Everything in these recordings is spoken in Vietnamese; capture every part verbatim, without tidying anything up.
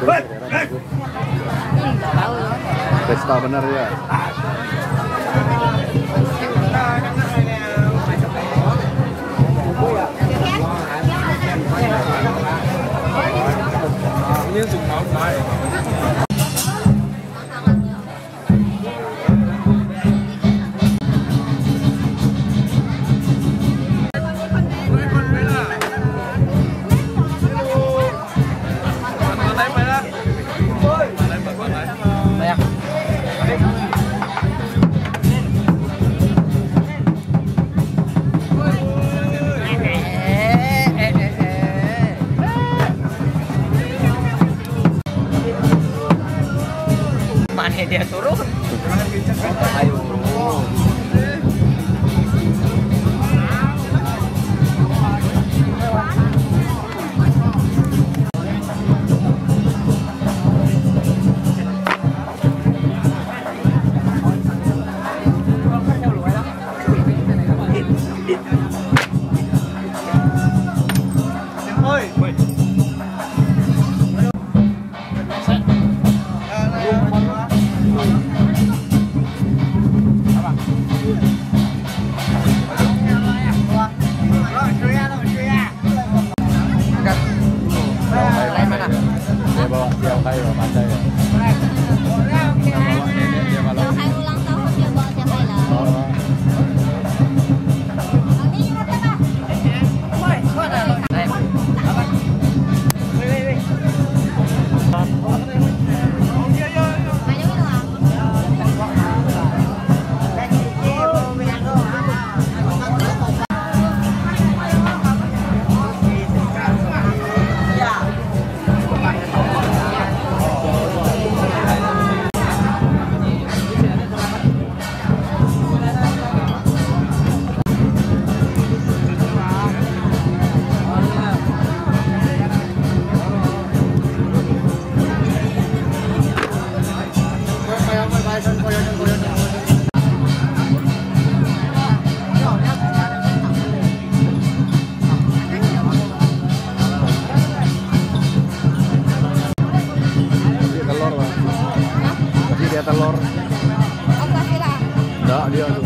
Pesta bener ya. Ini dùng máu nói. Mana dia turun? Ayo. Telur. Oh, kasih lah. Enggak, dia tuh.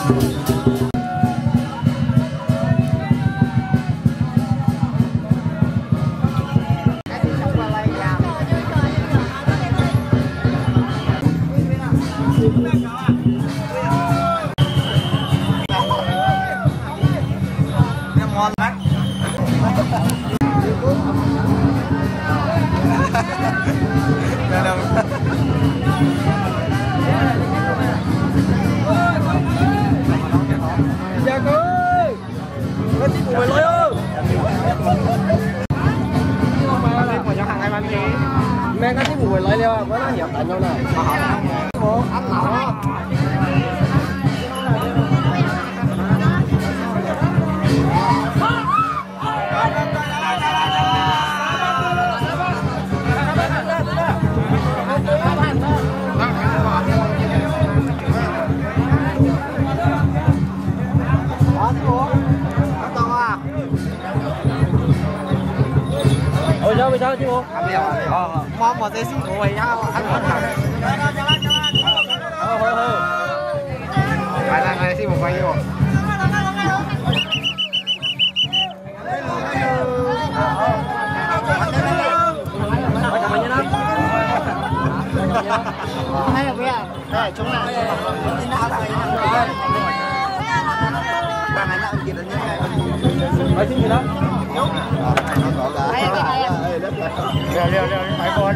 Ngon lắm. Dạ cô ơi, có chiếc bùi lôi ơi. Mang cái chiếc bùi lôi leo, có nó nhập tại nhau này. Một anh lẩu. Ôi sao sao chứ cô? Ăn liều. Ờ, mong một tí xíu của nhau ăn ngon thật. Ờ, ờ, ờ. Phải là ngày xíu một quay vô. Hay là bây giờ? Đây, chúng ta tin nào thôi. Bạn này là gì đó nhé. Nói chuyện gì đó? Liều liều liều phải con.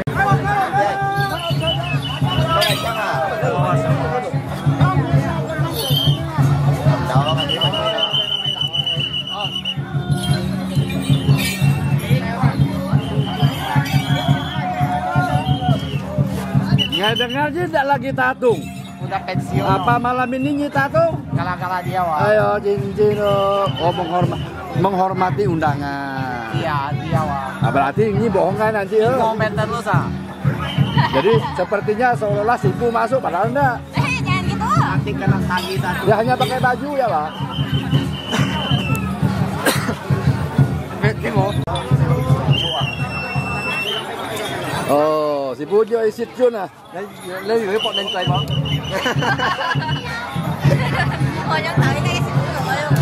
Nggak dengar sih tidak lagi tatung. Udah pensiun. Apa malam ini nyi tatung? Kala-kala dia wah. Ayo cincin oh menghormat menghormati undangan. Iya dia wah. Nah, berarti ini bohong kan nanti? Komen terus ah. Jadi sepertinya seolah-olah sipu masuk padahal enggak. Eh jangan gitu. Nanti kena kaki satu. Ya hanya pakai baju ya pak. Oh, si Pujo isit chun à? Lấy lấy gửi bọn lên chơi bóng. Ôi nhắc tới cái xịt rồi luôn.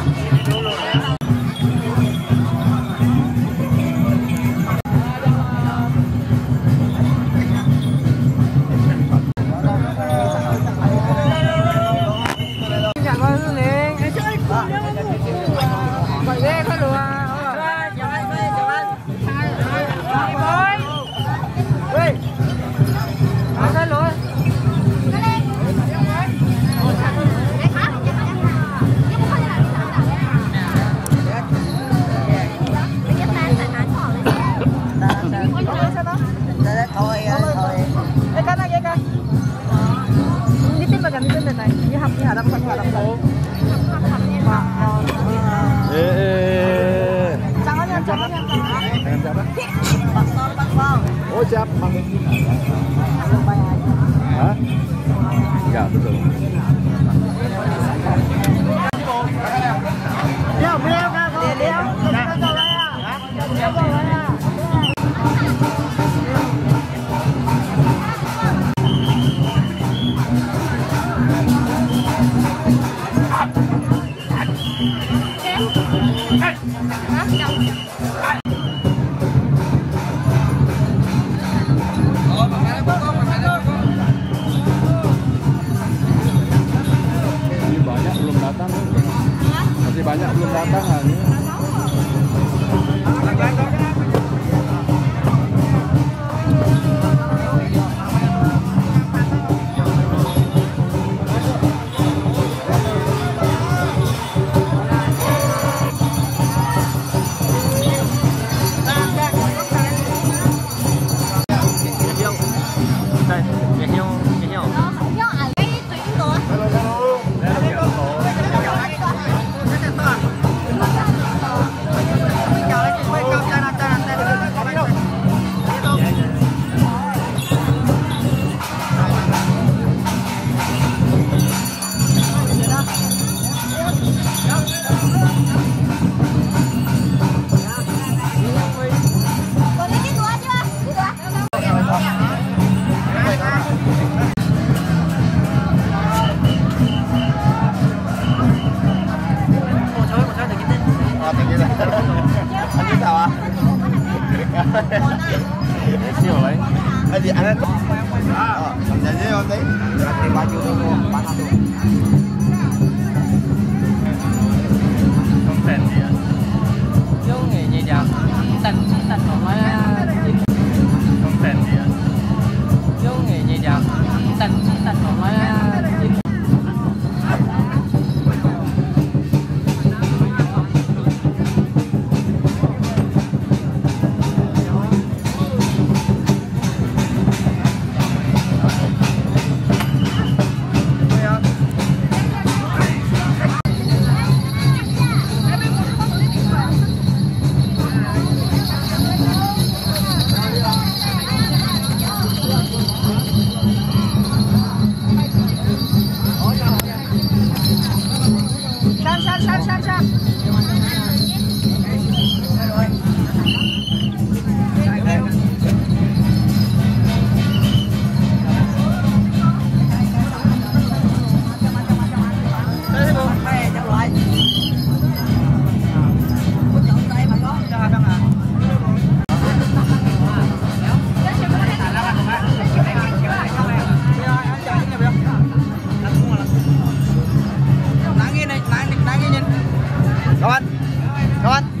Oh siap, Bang. Hah? Enggak, betul. Lihat, beliau kan, beliau. Masih banyak belum datang hari. Hãy subscribe cho kênh Ghiền Mì Gõ để không bỏ lỡ những video hấp dẫn. Siêu lấy. Cái gì anh? À, làm gì không tí? Thì bao nhiêu luôn, bán ăn luôn. Không tiền gì à? Chứ nghề gì vậy? Tạch tạch của mấy không tiền gì à? chứ nghề gì vậy? Tạch tạch của mấy Kawan, kawan.